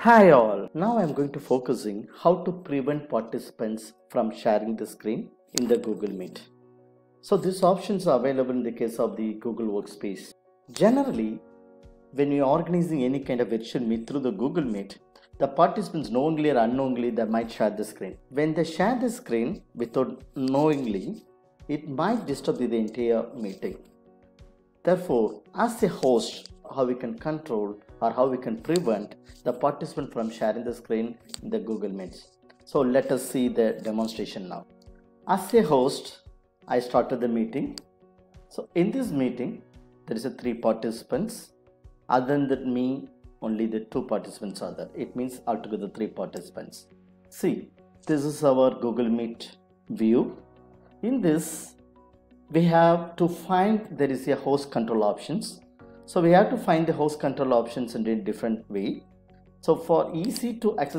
Hi all, now I'm going to focusing how to prevent participants from sharing the screen in the Google Meet. So these options are available in the case of the Google Workspace. Generally, when you're organizing any kind of virtual meet through the Google Meet, the participants knowingly or unknowingly they might share the screen. When they share the screen without knowingly, it might disturb the entire meeting. Therefore, as a host, how we can control or how we can prevent the participant from sharing the screen in the Google Meets. So let us see the demonstration now. As a host, I started the meeting. So in this meeting, there is a 3 participants. Other than me, only the 2 participants are there. It means altogether 3 participants. See, this is our Google Meet view. In this, we have to find there is a host control options. So we have to find the host control options in a different way. So for easy to access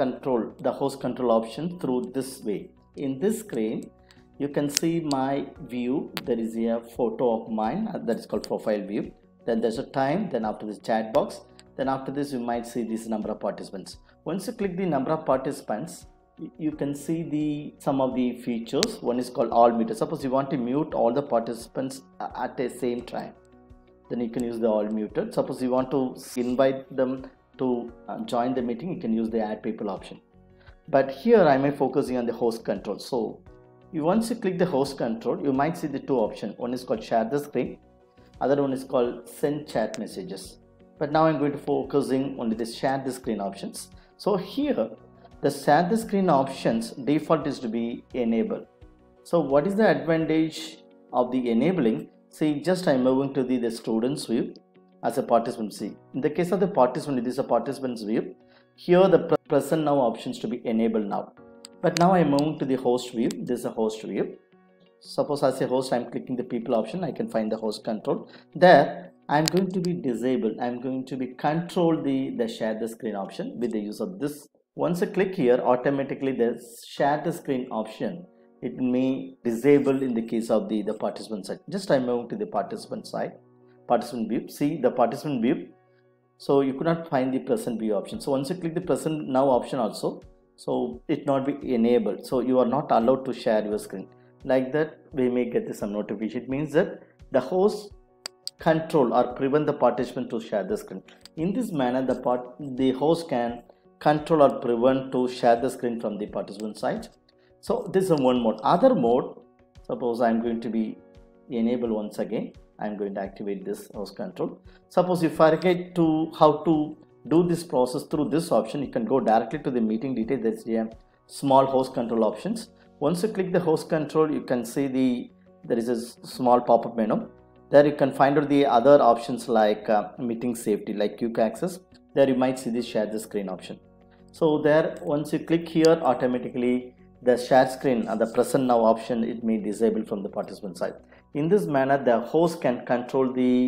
the host control option through this way. In this screen, you can see my view. There is a photo of mine that is called profile view. Then there's a time. Then after this chat box. Then after this you might see this number of participants. Once you click the number of participants, you can see some of the features. One is called all muted. Suppose you want to mute all the participants at the same time, then you can use the all muted. Suppose you want to invite them to join the meeting, you can use the add people option. But here I am focusing on the host control. So once you click the host control, you might see the 2 options. One is called share the screen, other one is called send chat messages. But now I'm going to focusing on the share the screen options. So here the share the screen options default is to be enabled. So what is the advantage of the enabling? See, just I'm moving to the students view as a participant. See, in the case of the participant, this is a participant's view. Here the present now options to be enabled now. But now I'm moving to the host view. This is a host view. Suppose as a host, I'm clicking the people option. I can find the host control. There, I'm going to be disabled. I'm going to be control the share the screen option with the use of this. Once I click here, automatically the share the screen option, it may disable in the case of the participant side. Just I move to the participant side, participant view. See the participant view. So you could not find the present view option. So once you click the present now option also, so it not be enabled. So you are not allowed to share your screen. Like that, we may get some notification. It means that the host control or prevent the participant to share the screen. In this manner, the host can control or prevent to share the screen from the participant side. So this is one mode. Other mode, suppose I'm going to be enable once again. I'm going to activate this host control. Suppose if I forget to how to do this process through this option, you can go directly to the meeting details. There's a small host control options. Once you click the host control, you can see there is a small pop-up menu. There you can find out the other options like meeting safety, like quick access. There you might see the share the screen option. So there, once you click here, automatically the share screen and the present now option, it may disable from the participant side. In this manner, the host can control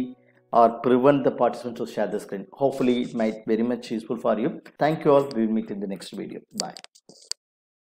or prevent the participant to share the screen. Hopefully it might very much useful for you. Thank you all. We will meet in the next video. Bye.